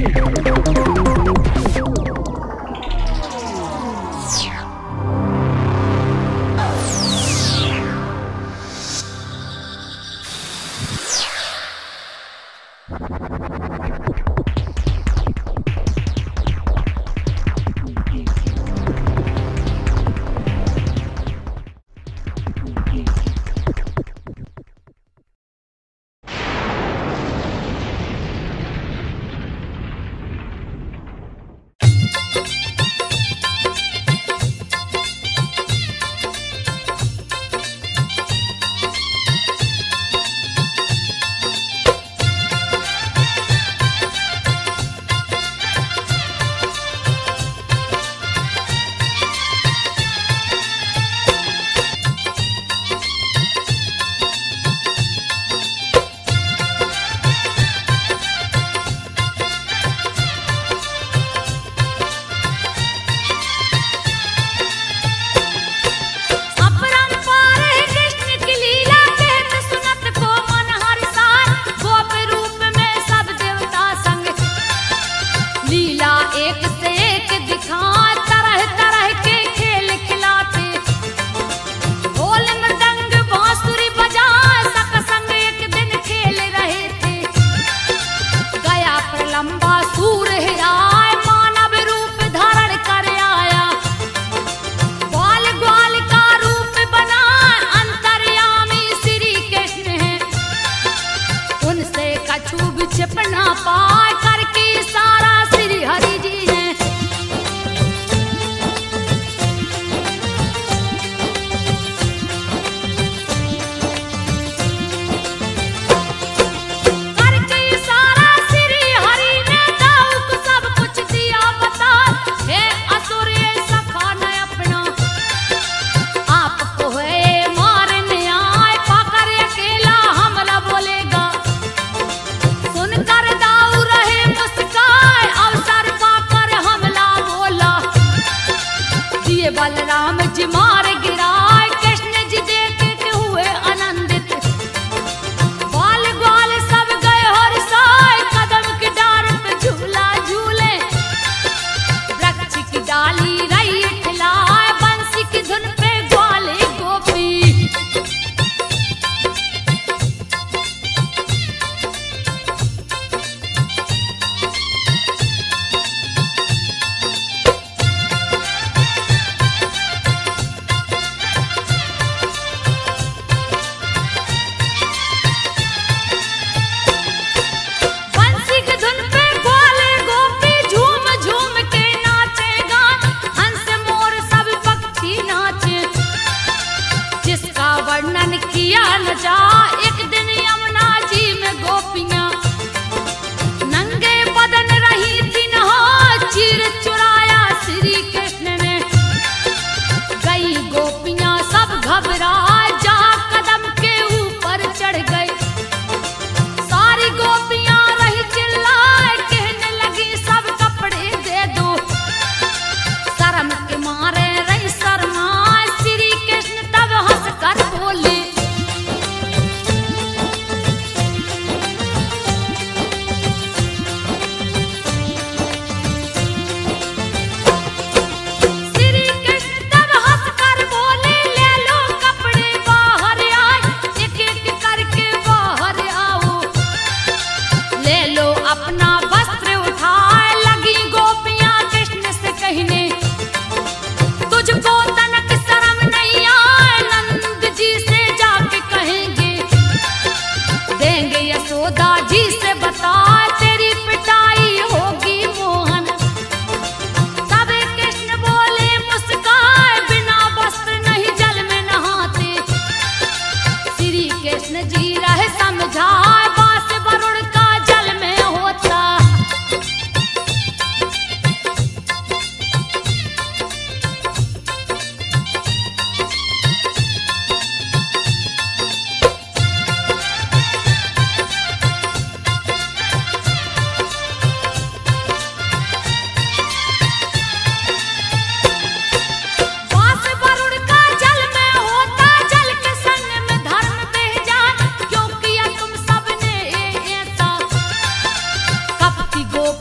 करके सारा श्री हरि ने दाऊक सब कुछ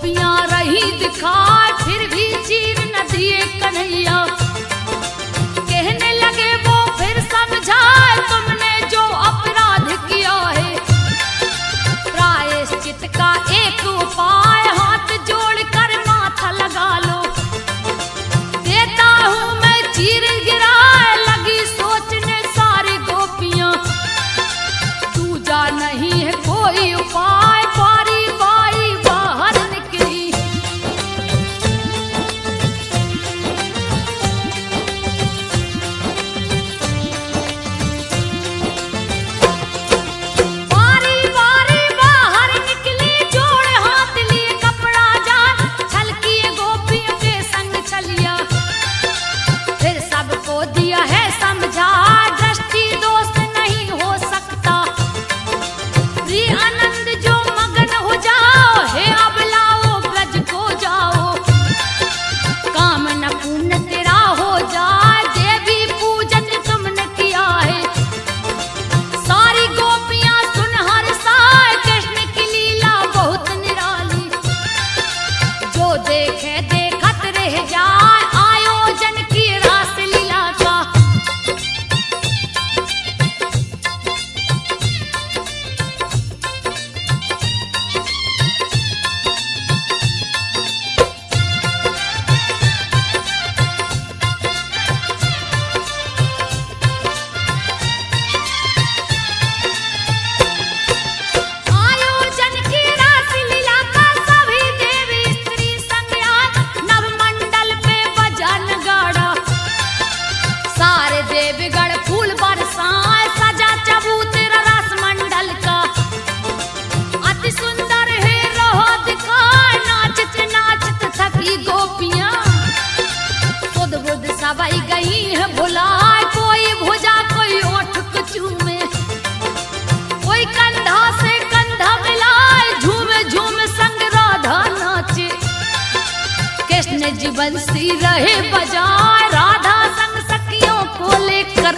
गोपियां रही दिखाए फिर भी चीर न दिए कन्हैया। कहने लगे वो फिर समझाए तुमने जो अपराध किया है, प्रायश्चित का एक उपाय हाथ जोड़कर माथा लगा लो। देता हूं मैं चीर गिराए लगी सोचने सारी गोपियां, दूजा नहीं है कोई उपाय। बारी बारी बाहर निकली बारी बारी बाहर निकली, जोड़ हाथ लिए कपड़ा जाए, छलकिए गोपियों के संग चलिया। फिर सबको दिया है समझा दृष्टि दोष नहीं हो सकता। प्रिय आनंद जो मगन हो जाओ, हे अब लाओ ब्रज को जाओ। काम न पुण्य तेरा हो जाए, देवी पूजन तुमने किया है। सारी गोपियां सुन हर्षाए, कृष्ण की लीला बहुत निराली। जो देखे देखत रह जाए, आयोजन की रास लीला का। आयोजन की रास लीला का सभी देवी स्त्री संग आए, नवमंडल पे बजा नगाड़ा। सारे देवगण फूल बरसाए, सजा चबूतरा रस मंडल का। अति सुंदर है रहो दिखाए, नाचत नाचत थकी गोपियां। सुध बुध सवाई गई है भुलाए, कोई भुजा कोई ओठ को चूमे, कोई कंधा से कंधा मिलाए, झूमे झूमे संग राधा नाचे। कृष्ण जी बंसी रहे बजाए, राधा संग सखियों को लेकर।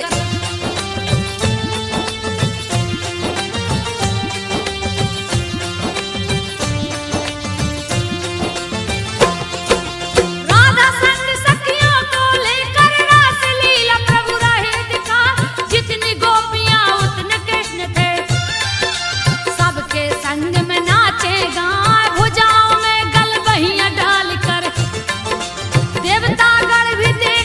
राधा संग सखियों को लेकर रास लीला प्रभु रहे दिखा। जितनी गोपियां उतने कृष्ण थे, सबके संग में नाचे गाए, भुजाओं में गल बहियां डालकर। देवतागण भी देख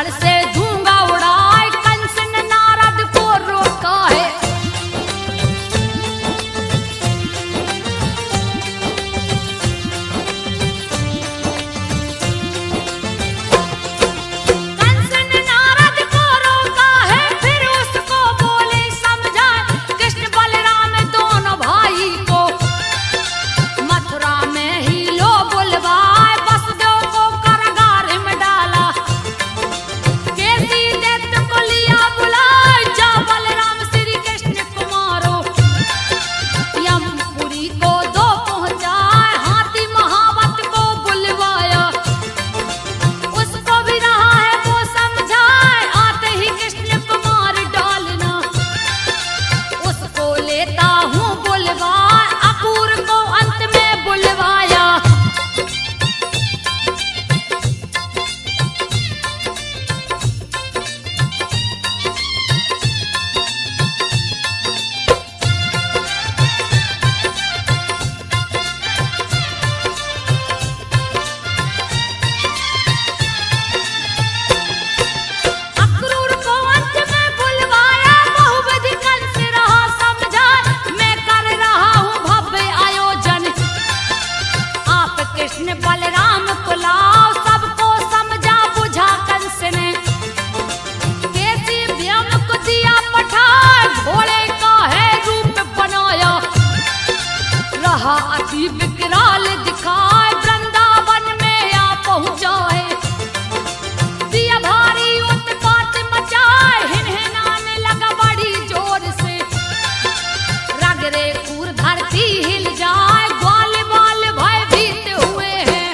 धड़ से धूंगा उड़ाए, कंस ने नारद को रोका है। कंस ने नारद को रोका है, फिर उसको बोले समझाए, कृष्ण बलराम दोनों भाई को मथुरा में ही लो बुलवाए, वसुदेव को कारागार में डाला। कैसी दैत्य को लिया बुलाए, जा बलराम श्री कृष्ण को मारो। यमपुरी को दो पहुंचाए, हाथी महावत को बुलवाया। उसको भी रहा है वो समझाए, आते ही कृष्ण को मार डालना। उसको लेता हूँ बुलवाए, अपूर को अंत में बुलवाया। अक्रूर को अंत में बुलवाया, बहुविधि कंस रहा समझाए, मैं कर रहा हूँ भव्य आयोजन। आप कृष्ण बलराम को लाओ, सबको समझा बुझा कंस ने। कैसी व्योम को दिया पठाए, घोड़े का है रूप बनाया। रहा अति विकराल दिखाए, वृंदावन में आ पहुंचाए। दिया भारी उत्पात मचाए, हिनहिनाने लगा बड़ी जोर से। रगरे खूर धरती हिल जाए, ग्वाल बाल भयभीत हुए हैं।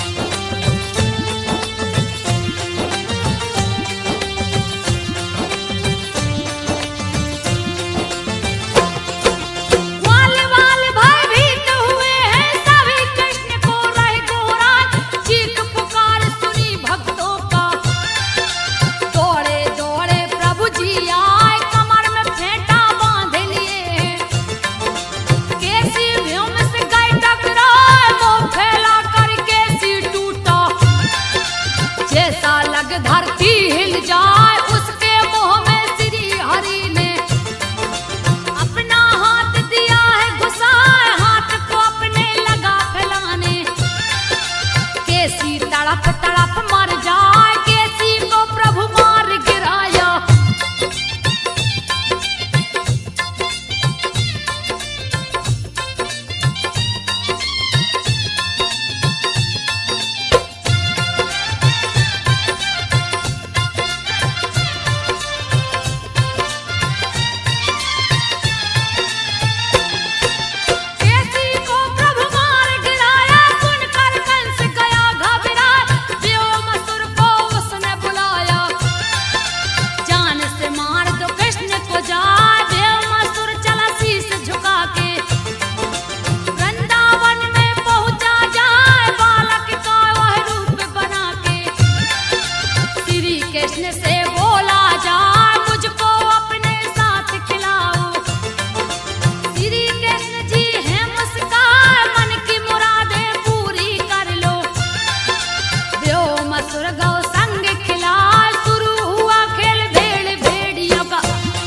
ग्वाल बाल भयभीत हुए हैं, सभी कृष्ण को रहे गोहराए। चीख पुकार सुनी भक्तों का, दौड़े दौड़े प्रभु जी आए, कमर में फेंटा बांध लिए। कैसी व्योम से गए टकराए, मुंह फैला कर कैसी टूटा। जैसा लग धरती हिल जाए, उसके मुंह में श्री हरि ने अपना हाथ दिया है घुसाए, हाथ को अपने लगा फैलाने। कैसी तड़प तड़प मर जाए, कैसी को प्रभु मार गिराया। कैसी को प्रभु मार गिराया, सुनकर कंस गया घबराए। व्योमासुर को उसने बुलाया, जान से मार दो कृष्ण को जाए। व्योमासुर चला शीश झुका के, वृंदावन में पहुंचा जाए, बालक का वह रूप बना के। श्री कृष्ण से बोला जाए, मुझको अपने साथ खिलाओ। श्री कृष्ण जी हैं मुस्कान, मन की मुरादें पूरी कर लो। व्योमासुर गौ संग खिलाए, शुरू हुआ खेल भेड़ भेड़ियों का।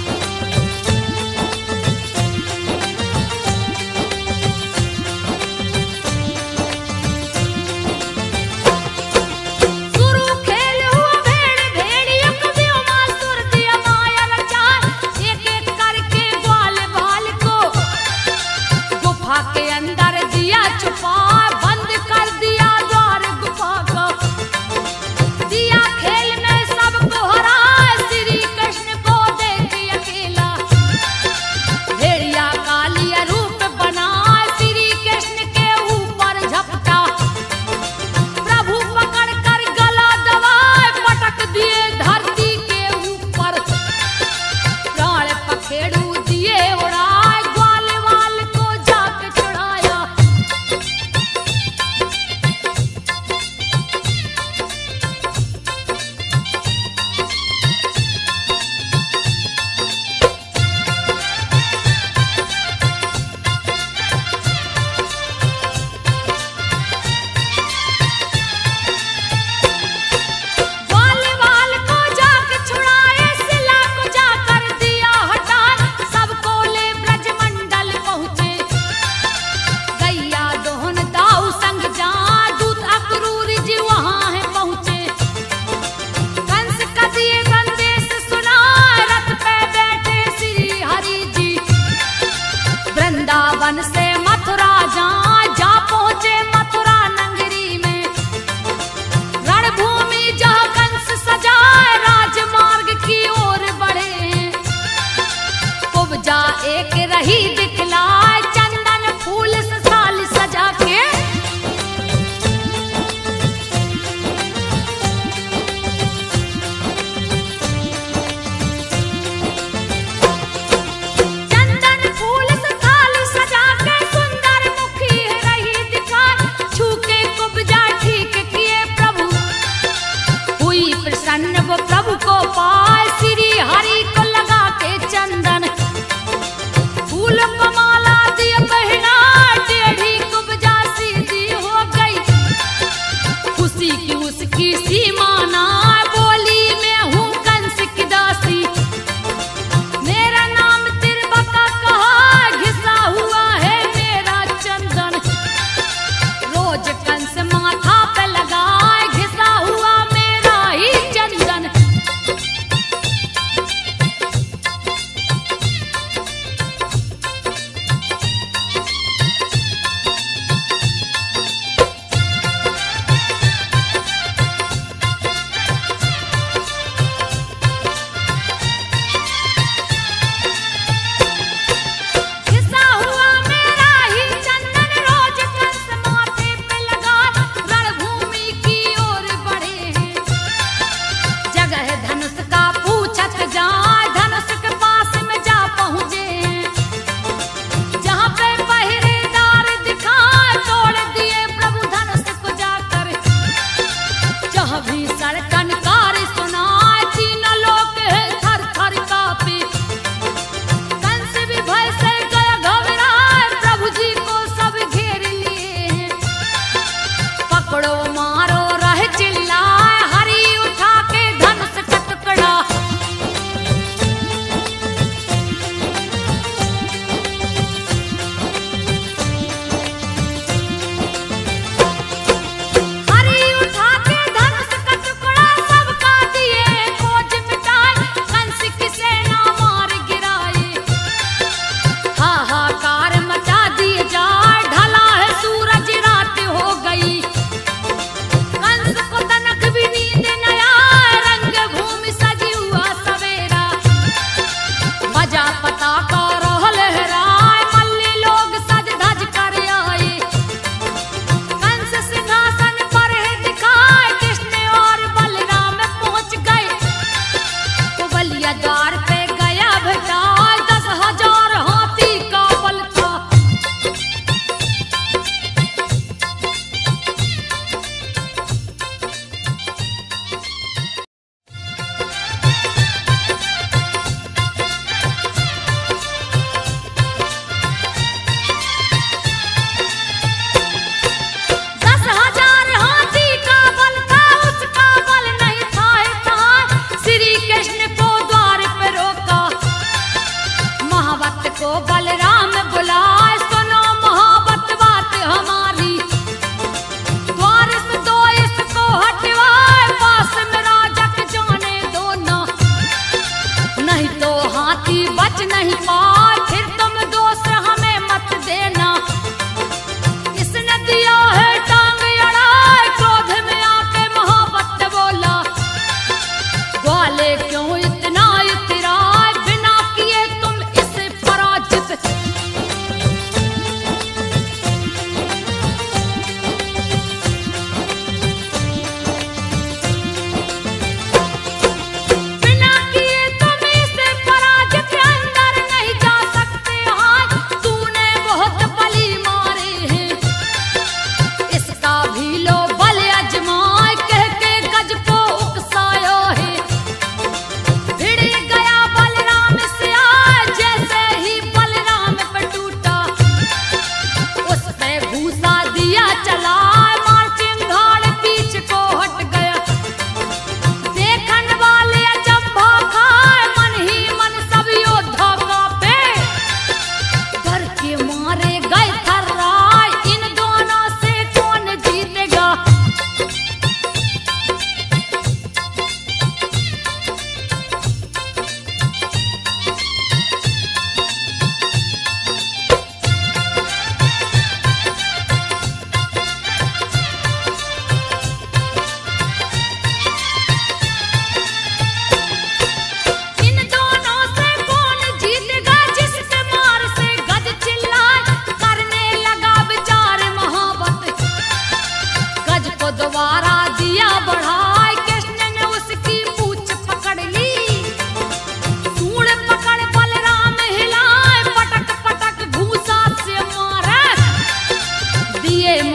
शुरू खेल हुआ भेड़ भेड़ियों का, व्योमासुर दिया माया रचाए। एक एक करके ग्वाल बाल को गुफा के अंदर दिया छुपा, बंद कर दिया द्वार गुफा का। दिया खेल में सबको हराए, श्री कृष्ण को देख अकेला। भेड़िया का लिया रूप बनाए, श्री कृष्ण के ऊपर झपटा। प्रभु पकड़ कर गला दबाए, पटक दिए धरती के ऊपर। प्राण पखेड़ू दिए उड़ाए, ग्वाल वाल को जाके छुड़ाया।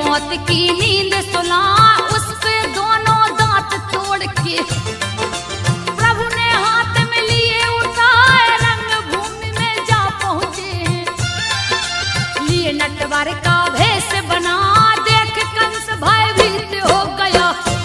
मौत की नींद सुला, उस पे दोनों दांत तोड़ के प्रभु ने हाथ में लिए उठाए, रंग भूमि में जा पहुंचे। लिए नटवर का भेष बना, देख कंस भयभीत हो गया।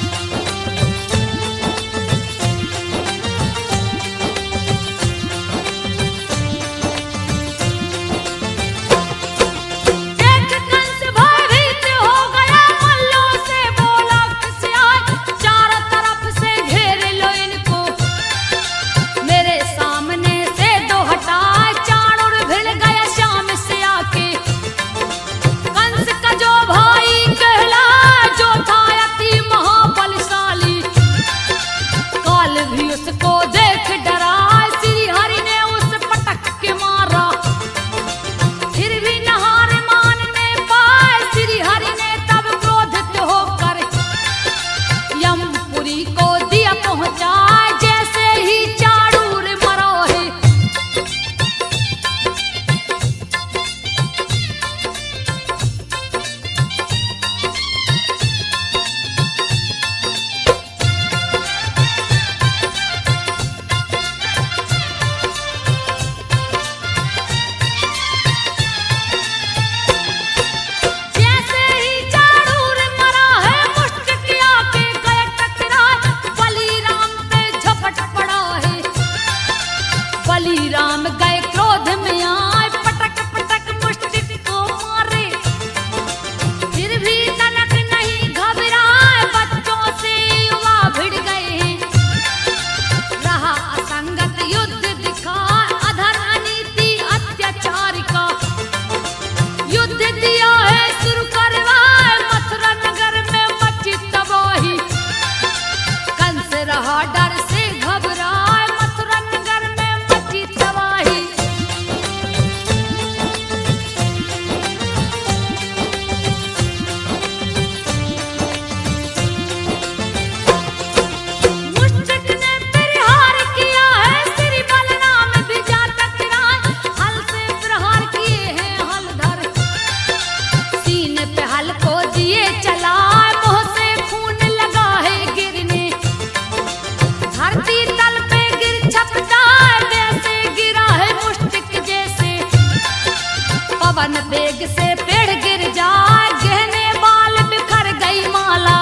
पवन वेग से पेड़ गिर जाए, गहने बाल बिखर गई माला,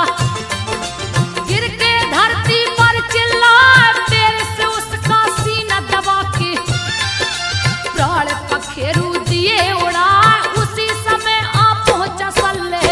गिर के धरती पर चिल्लाए, पैर से उसका सीना दबा के प्राण पखेरु दिए उड़ाए। उसी समय आ पहुंचा सल्लेह,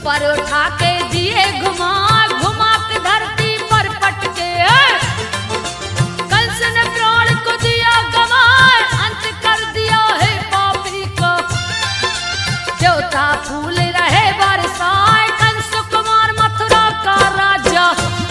पर उठा के दिए घुमा घुमा के धरती पर पटके कंस ने प्राण को दिया गवाए अंत कर दिया है पापी को देवता फूल रहे बरसाए कंस कुमार मथुरा का राजा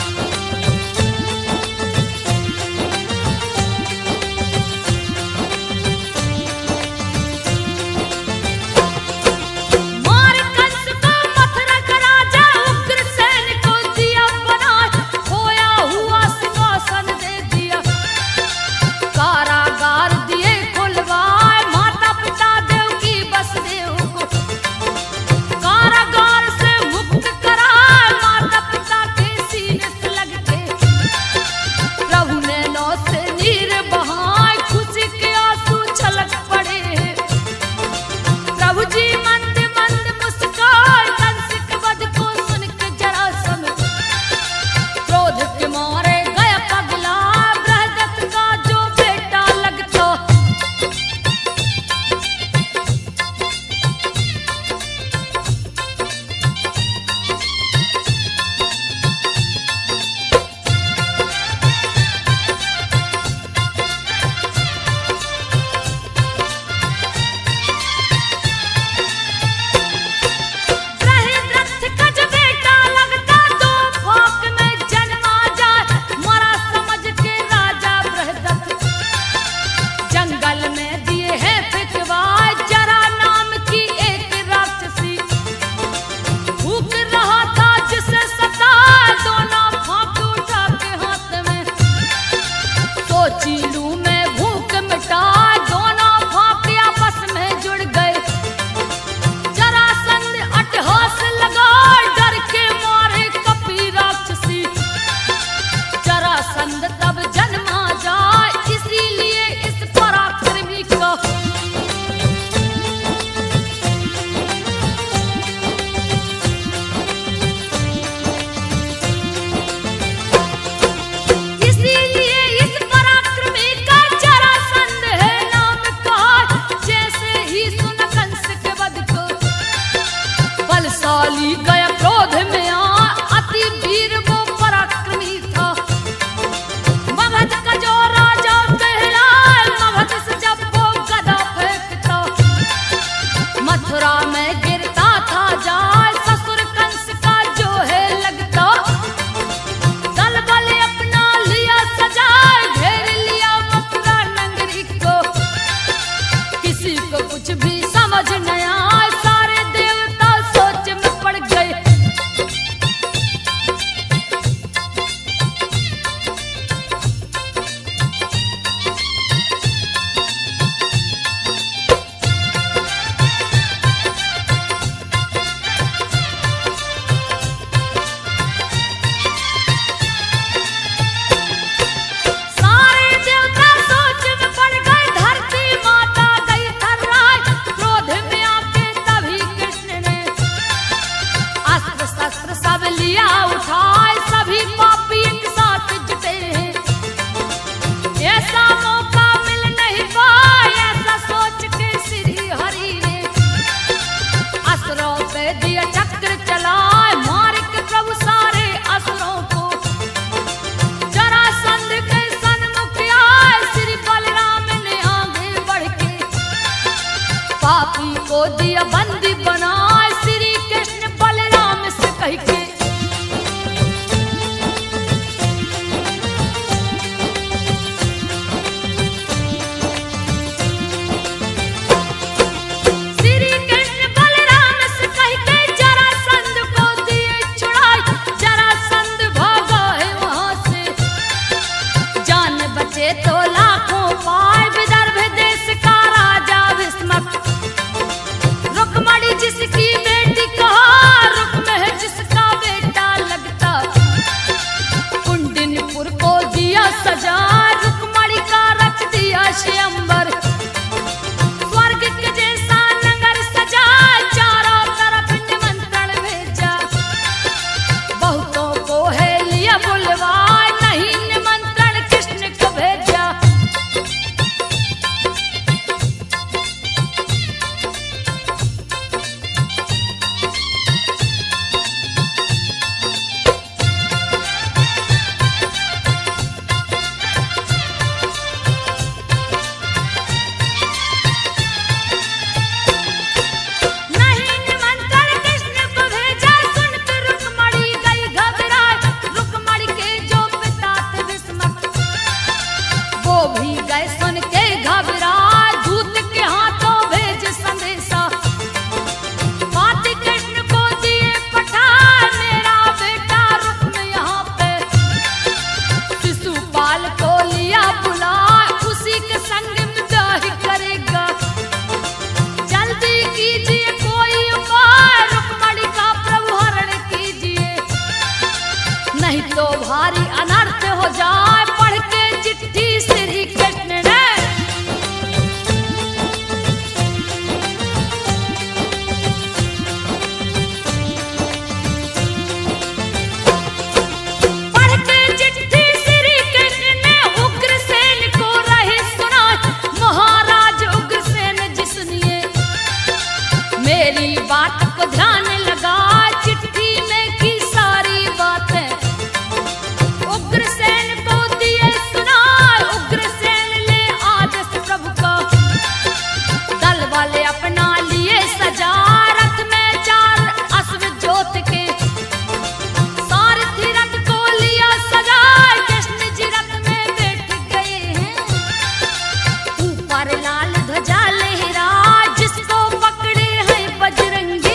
गया क्रोध में अति वीर वो पराक्रमी था मगध का जो राजा कहलाए मगध से जब वो गदा फेंकता मथुरा में गिरता था जाए ससुर कंस का जो है लगता दल बल अपना लिया सजाए घेर लिया मथुरा नगरी को किसी को कुछ भी समझ नहीं आया सारे देवता सोच में पड़ गए मेरी बात को ध्यान लगा, चिट्ठी में की सारी बातें उग्रसेन को दिए सुना। उग्रसेन ले आदेश प्रभु का, दल वाले अपना लिए सजा, रथ में 4 अश्व जोत के, सारथी रथ को लिया सजा। कृष्ण जी रथ में बैठ गए हैं, ऊपर लाल ध्वजा लहरा, जिसको पकड़े हैं बजरंगी।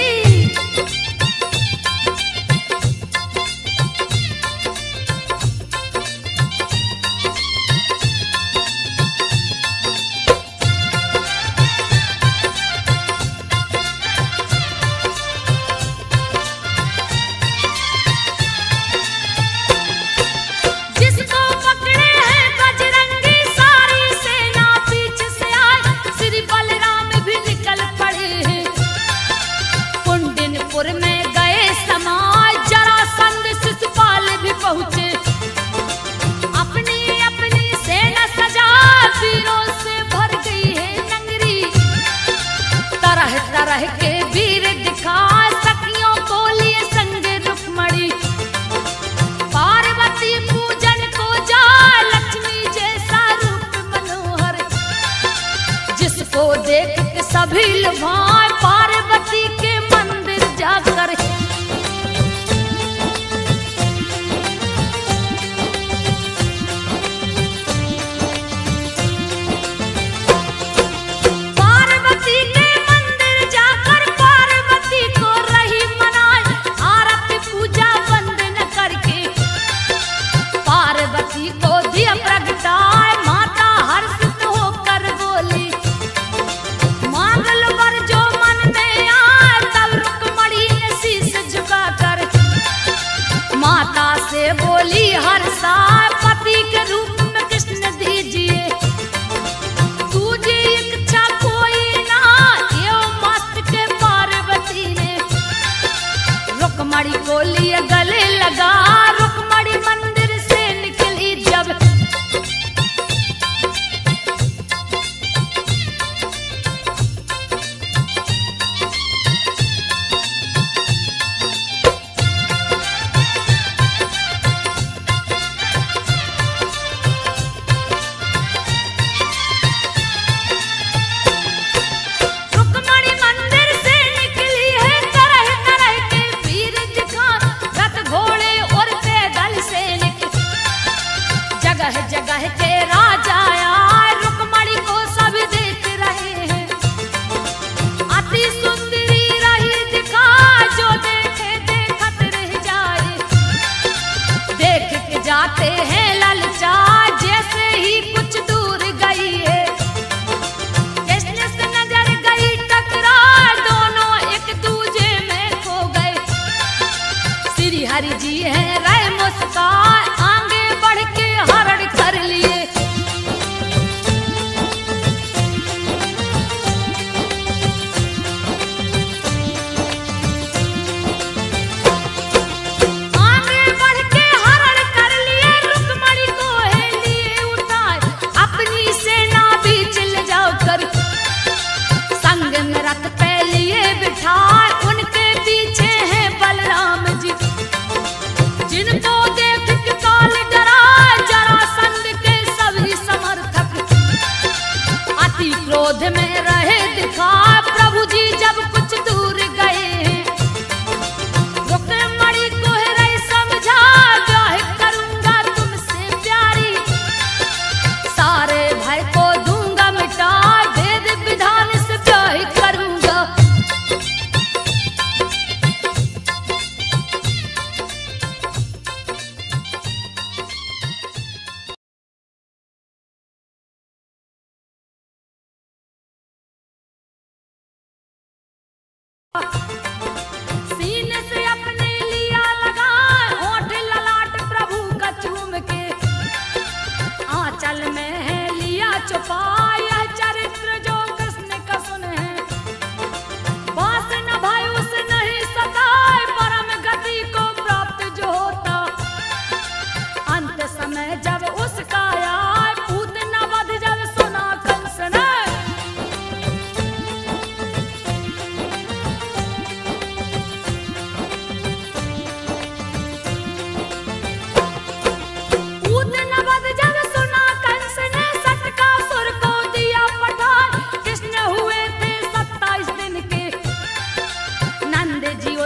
जिसको पकड़े हैं बजरंगी, सारी सेना पीछे से आए, श्री बलराम भी निकल पड़े हैं। कुंडिनपुर में गए समाज, जरासंध शिशुपाल भी पहुंचे, अपनी अपनी सेना सजा, वीरों से भर गई है नगरी। तरह तरह के वीर दिखा, सखियों को लिए संग रुक्मणी, पार्वती पूजन को जा, लक्ष्मी जैसा रूप मनोहर, जिसको देख के सभी लुभाए, पार्वती के मंदिर जाकर। पार्वती के मंदिर जाकर पार्वती को रही मनाए, आरती पूजा वंदन करके पार्वती को दिया प्रगटाए। माता हर्षित होकर बोली, मांग लो वर जो मन में आए। तब रुक्मणी ने शीश झुकाकर माता से बोली, हर्षा पति के रूप में कृष्ण दीजिए, तुझे इच्छा कोई ना। यो मस्त के पार्वती ने रुक्मणी को लिए गले लगा, रुक्मणी मंदिर से निकली जब, रुक्मणी मंदिर से निकली है, तरह तरह के वीर दिखा, रथ घोड़े और पैदल सैनिक, जगह जगह के राजा आए, रुक्मणी को सब देख रहे हैं। अति सुंदरी रही दिखा, जो देखे देखत रह जाए, देख के जाते हैं ललचा, जैसे ही कुछ दूर गई है, कृष्ण से नजर गई टकरा, दोनों एक दूजे में खो गए। श्री हरि जी हैं रहे मुस्कान, आगे बढ़ के हरण कर लिए। आगे बढ़ के हरण कर लिए, रुक्मणी को है लिए उठाए, अपनी सेना बीच ले जाओ कर, संग में रथ पे लिए बिठाए, उनके पीछे हैं बलराम जी।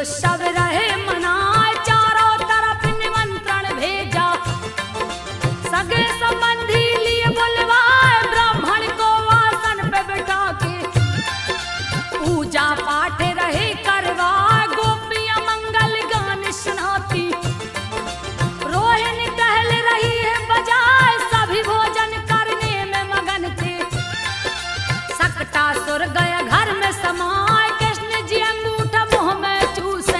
तो सब रहे मनाए, चारों तरफ निमंत्रण भेजा, सगे संबंधी लिए बुलवाए, ब्राह्मण को आसन पे बैठा के पूजा पाठ रहे करवाए, गोपियां मंगल गान सुनाती, रोहिणी टहल रही है बजाए, सभी भोजन करने में मगन थे। सकटासुर गया घर में समाए, कृष्ण जी अंगूठा मुंह में चूसे,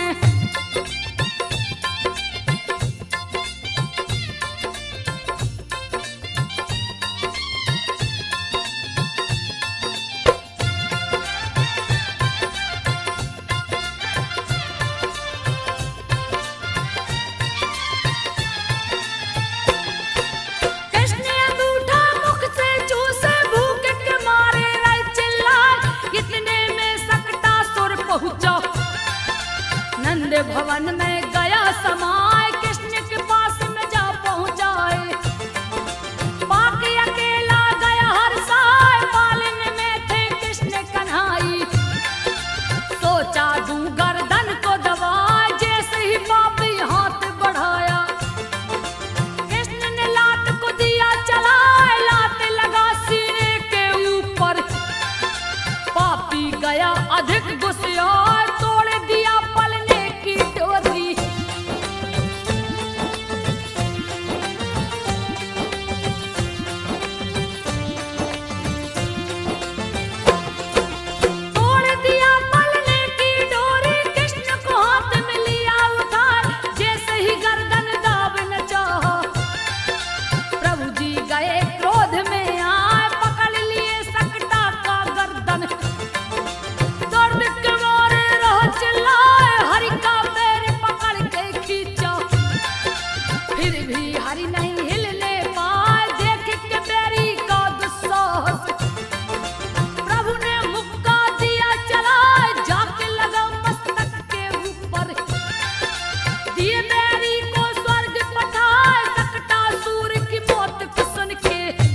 कृष्ण अंगूठा मुख से चूसे, भूख के मारे रहे चिल्लाए, इतने में सकटासुर पहुंचा, नंद भवन में गया समाए, कृष्ण के पास में जा पहुंचाए, पाके अकेला गया हर्षाए, पालन में थे कृष्ण कन्हाई, सोचा दूं गर्दन को दबाए, जैसे ही पापी हाथ बढ़ाया, कृष्ण ने लात को दिया चलाए, लात लगा सीने के ऊपर, पापी गया अधिक गुस्साए, तोड़ दिया पलने की डोरी, तोड़ दिया पलने की डोरी, कृष्ण को हाथ में लिया उठाए, जैसे ही गर्दन दाब न चाहा, प्रभु जी गए क्रोध में आए, पकड़ लिए सकटा का गर्दन, दर्द के मारे रह चिल्लाए, हरि का पैर पकड़ के खींचा, फिर भी हरि नहीं हिलने पाए, देख के बैरी का दुस्साहस, प्रभु ने मुक्का दिया चलाए, जाके लगा मस्तक के ऊपर, दिए बैरी को स्वर्ग पठाए, सकटासुर की मौत को सुन के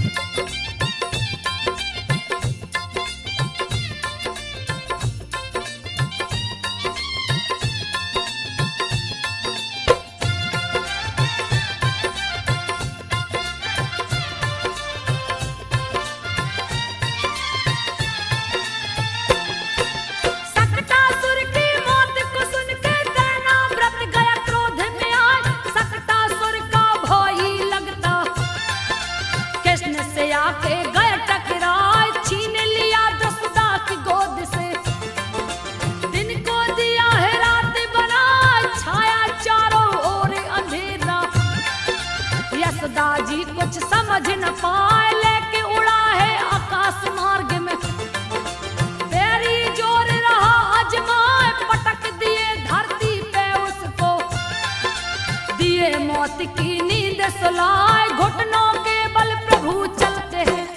सकटासुर की मौत को सुन के दैना व्रत गया क्रोध में आए, सकटासुर का भाई लगता, कृष्ण से आके गए टकराए, छीन लिया दसदा की गोद से, दिन को दिया है रात बनाए, छाया चारों ओर अंधेरा, यशोदा जी कुछ समझ न पाए, लेके उड़ा है आकाश मार्ग में, बैरी जोर रहा अजमाए, पटक दिए धरती पे उसको, दिए मौत की नींद सुलाए, घुटनों के बल प्रभु चलते हैं,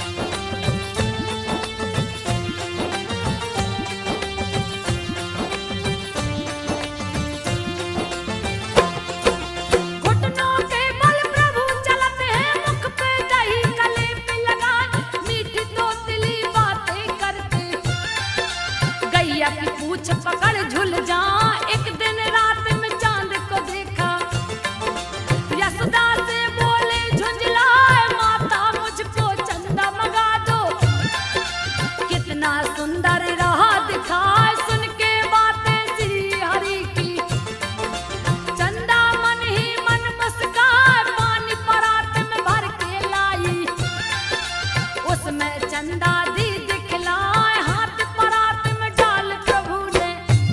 घुटनों के बल प्रभु चलते हैं, मुख पे दही गले पे लगाए, मीठी तोतली बातें करते, गैया की पूछ पकड़ झुल जा, एक दिन रात में चांद को देखा, यशोदा से बोले झुंझलाए, माता मुझको चंदा मंगा दो, कितना सुंदर रहा दिखाए, सुन के बातें श्री हरि की, चंदा मन ही मन मुस्काए, पानी परात में भर के लाई, उसमें चंदा दी दिखलाए, हाथ परात में डाल प्रभु ने,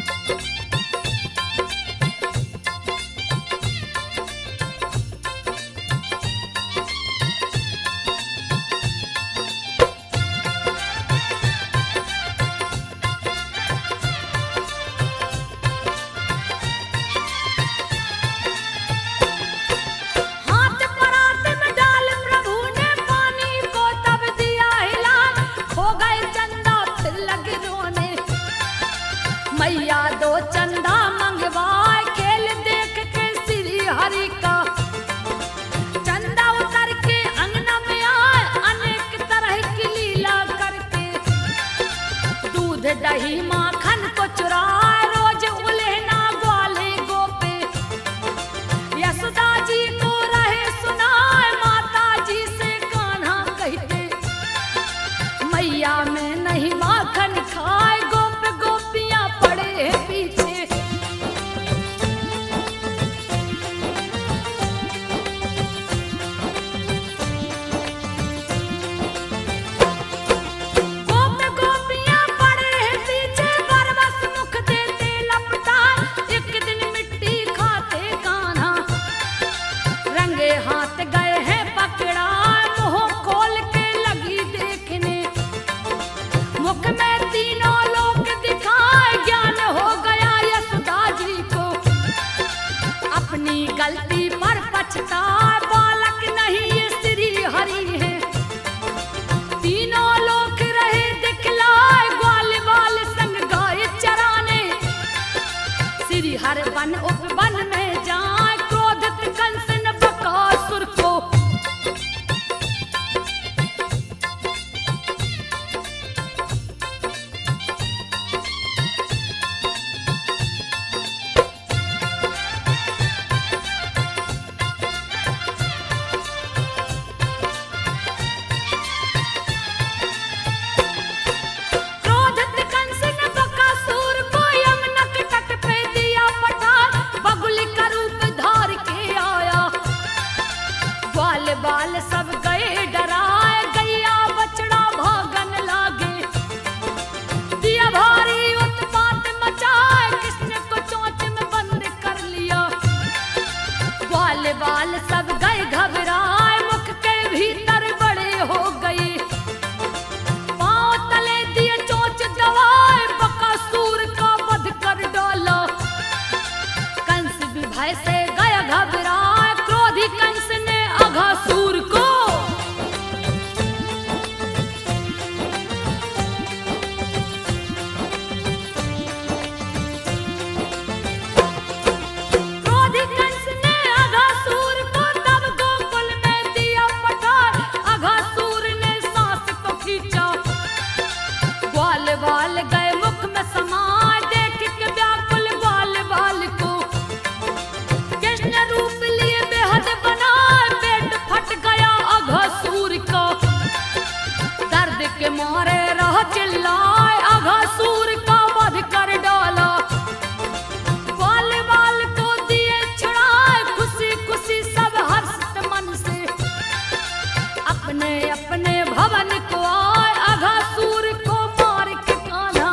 हाथ परात में डाल प्रभु ने, पानी को तब दिया हिला, खो गए चंदा फिर लगे रोने, मैया दो चंदा मंगवाए, खेल देख के श्री हरि का, चंदा उतर के अंगना में आए, अनेक तरह की लीला करके, दूध दही माखन को चुराए, रोज उलेहना वन उपवन में जाए, क्रोधित कंस ने बकासुर को बाल सब गए डराए, गैया बछड़ा भागन लागे, दिया भारी उत्पात मचाए, कृष्ण को चोंच में बंद कर लिया। बाल बाल सब गए घबराए, मुख के भीतर बड़े हो गए, पांव तले दिए चोंच दबाए, बकासुर का वध कर डाला। कंस भी भय से गया घबराए, क्रोधी कंस ने अघासुर को क्रोधी कंस ने अघासुर को तब गोकुल में दिया पठार। अघासुर ने सांस को खींचा, ग्वाल बाल गए मुख में समाए, देख के व्याकुल ग्वाल बाल को कृष्ण रूप लिए बेहद बनाए, पेट फट गया अघासुर का, दर्द के मारे रह चिल्लाए, अघासुर का वध कर डाला। बाल बाल को दिए छुड़ाए, खुशी खुशी सब हर्षित मन से अपने अपने भवन को आए, अघासुर को मार के कान्हा।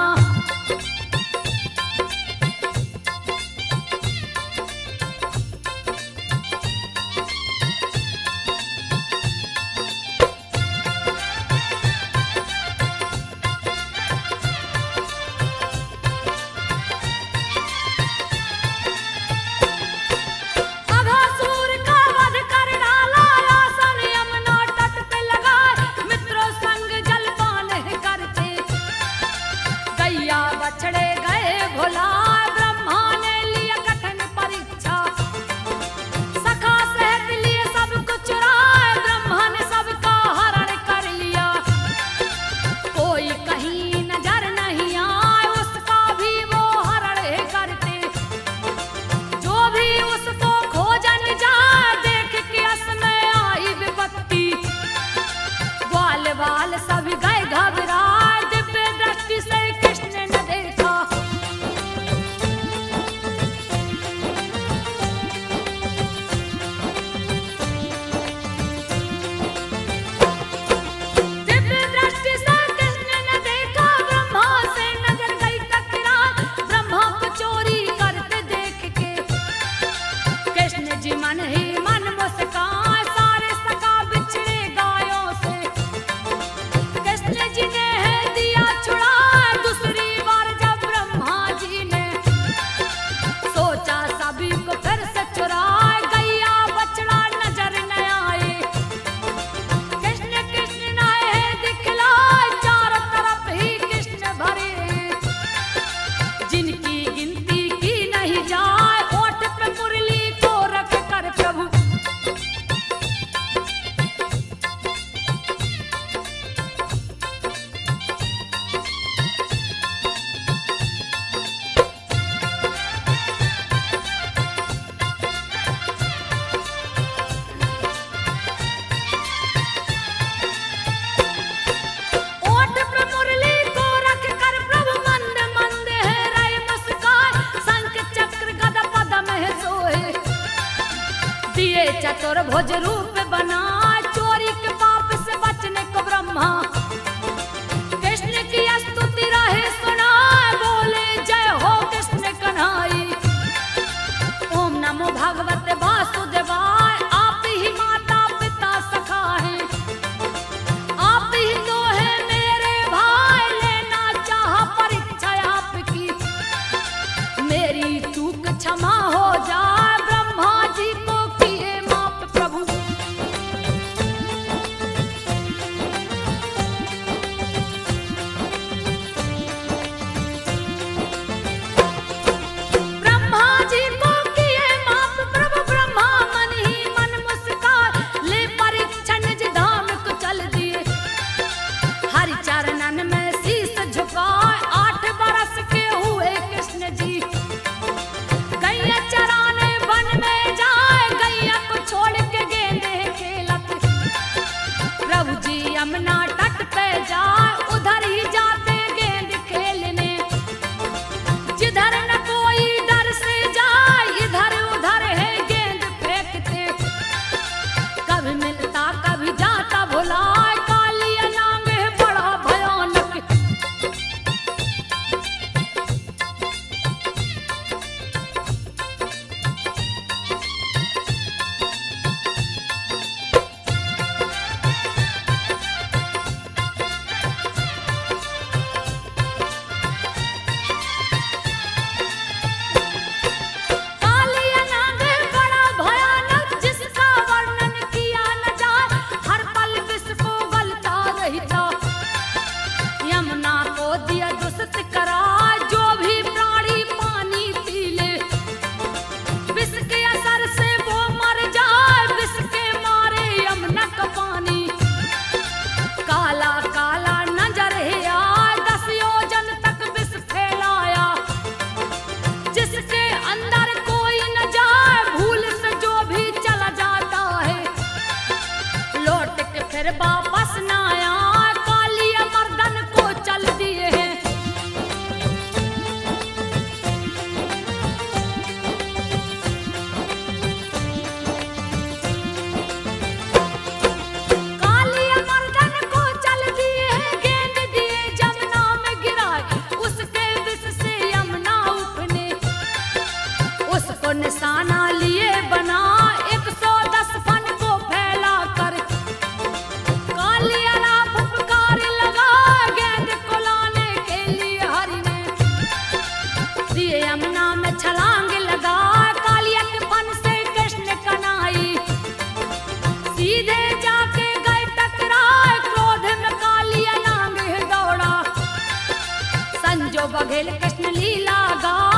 अघासुर का वध कर डाला, आसन यमुना तट पे लगाए, मित्रों संग जलपान करते, गैया बछड़े गए भुलाए, ब्रह्मा ने लिया कठिन परीक्षा, सखा सहित लिए सब कुछ राय, ब्रह्मा ने सबका हरण कर लिया। कोई कहीं नजर नहीं आए, उसका भी वो हरण करते, जो भी उसको खोजन जाए, देख के असमय आई विपत्ति। ग्वाल बाल सब गए घबराए, दिव्य दृष्टि से कृष्ण ने देखा, दिव्य दृष्टि से कृष्ण ने देखा, ब्रह्मा से नजर गई टकराए, ब्रह्मा को चोरी करते देख के कृष्ण जी मन ही मन मुस्काए, सारे सखा बिछड़े गायों से कृष्ण जी ने है दिया छुड़ा। दूसरी बार जब ब्रह्मा जी ने सोचा सभी को फिर से चुराए, गैया बछड़ा नजर न आए, कृष्ण कृष्ण नाए दिखलाए, चारों तरफ ही कृष्ण भरे, जिनकी गिनती की नहीं जाए, ओठ पे मुरली को रख कर प्रभु ओठ पे मुरली को रख कर प्रभु मंद मंद है रहे मुस्काए, शंख चक्र गदा पद्म है सोए, दिए चतुर्भुज रूप बनाए, चोरी के पाप से बचने को ब्रह्मा कृष्ण की स्तुति रहे सुनाए, बोले जय हो कृष्ण कन्हाई। ओम नमो भगवते वासुदेवाय, आप ही माता पिता सखा हैं, आप ही तो है मेरे भाई, लेना चाहा परीक्षा आपकी, मेरी चूक क्षमा हो जाए, ब्रह्मा जी को किए माफ प्रभु। में छलांग लगा कालिया के फन से कृष्ण कनाई सीधे जाके गए टकराए क्रोध में कालिया नांग दौड़ा संजो बघेल कृष्ण लीला गा